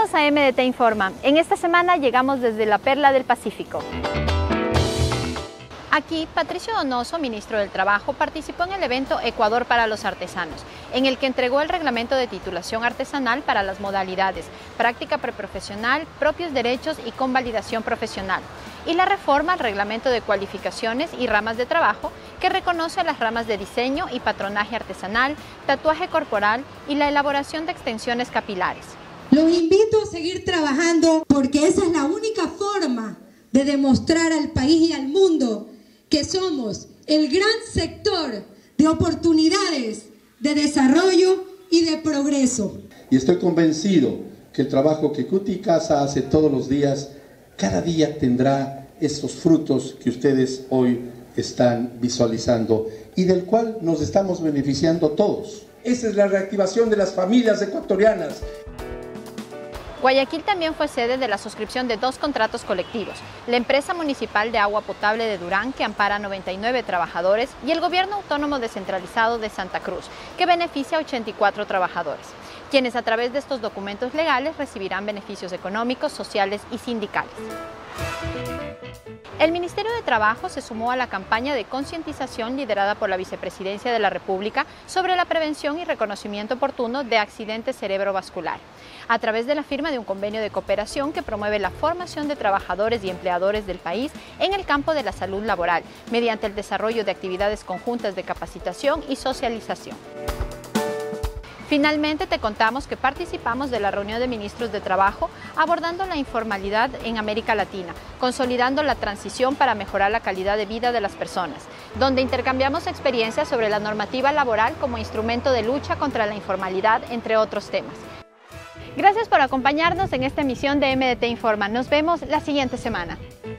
Bienvenidos a MDT Informa. En esta semana llegamos desde la Perla del Pacífico. Aquí, Patricio Donoso, ministro del Trabajo, participó en el evento Ecuador para los Artesanos, en el que entregó el reglamento de titulación artesanal para las modalidades práctica preprofesional, propios derechos y convalidación profesional, y la reforma al reglamento de cualificaciones y ramas de trabajo que reconoce las ramas de diseño y patronaje artesanal, tatuaje corporal y la elaboración de extensiones capilares. Los invito a seguir trabajando porque esa es la única forma de demostrar al país y al mundo que somos el gran sector de oportunidades, de desarrollo y de progreso. Y estoy convencido que el trabajo que Cuti Casa hace todos los días, cada día tendrá esos frutos que ustedes hoy están visualizando y del cual nos estamos beneficiando todos. Esa es la reactivación de las familias ecuatorianas. Guayaquil también fue sede de la suscripción de 2 contratos colectivos, la empresa municipal de agua potable de Durán, que ampara a 99 trabajadores, y el gobierno autónomo descentralizado de Santa Cruz, que beneficia a 84 trabajadores, quienes a través de estos documentos legales recibirán beneficios económicos, sociales y sindicales. El Ministerio de Trabajo se sumó a la campaña de concientización liderada por la Vicepresidencia de la República sobre la prevención y reconocimiento oportuno de accidentes cerebrovascular, a través de la firma de un convenio de cooperación que promueve la formación de trabajadores y empleadores del país en el campo de la salud laboral, mediante el desarrollo de actividades conjuntas de capacitación y socialización. Finalmente, te contamos que participamos de la reunión de ministros de Trabajo abordando la informalidad en América Latina, consolidando la transición para mejorar la calidad de vida de las personas, donde intercambiamos experiencias sobre la normativa laboral como instrumento de lucha contra la informalidad, entre otros temas. Gracias por acompañarnos en esta emisión de MDT Informa. Nos vemos la siguiente semana.